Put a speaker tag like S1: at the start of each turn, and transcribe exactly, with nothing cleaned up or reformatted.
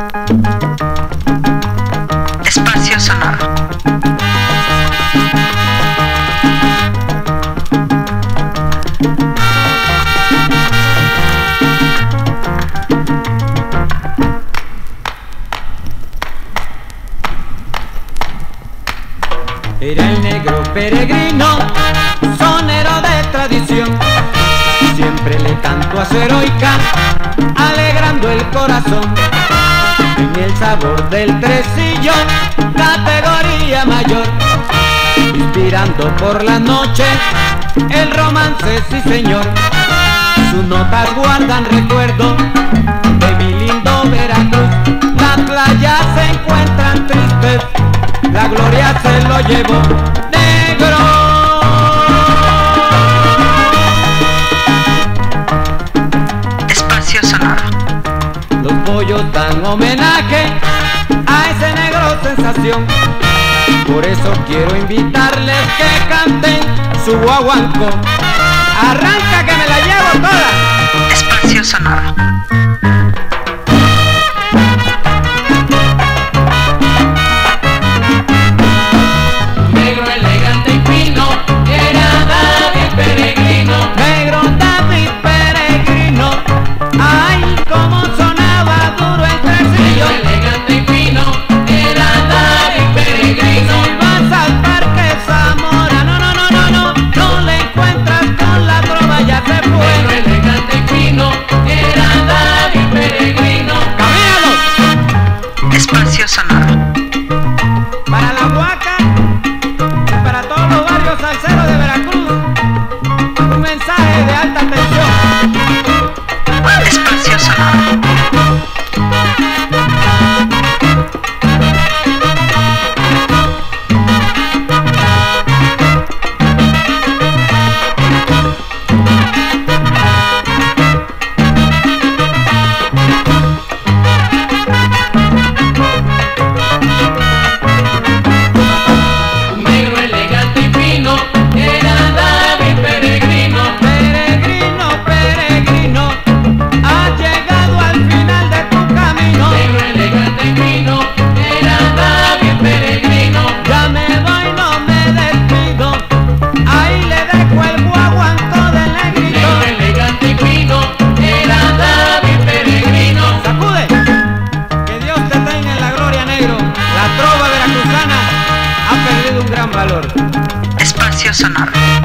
S1: Espacio sonoro.
S2: Era el negro peregrino, sonero de tradición. Siempre le canto a su heroica, alegrando el corazón. En el sabor del tresillo, categoría mayor, inspirando por la noche el romance, sí señor. Sus notas guardan recuerdo de mi lindo Veracruz. Las playas se encuentran tristes, la gloria se lo llevó negro.
S1: Espacio sonoro.
S2: Los pollos dan homenaje a ese negro sensación. Por eso quiero invitarles que canten su guaguancó. Arranca que me la llevo toda.
S1: Espacio sonoro. Espacio sonoro.
S2: Para la Huaca y para todos los barrios salseros de Veracruz, un mensaje de alta tensión.
S1: Espacio sonoro. Espacio sonoro.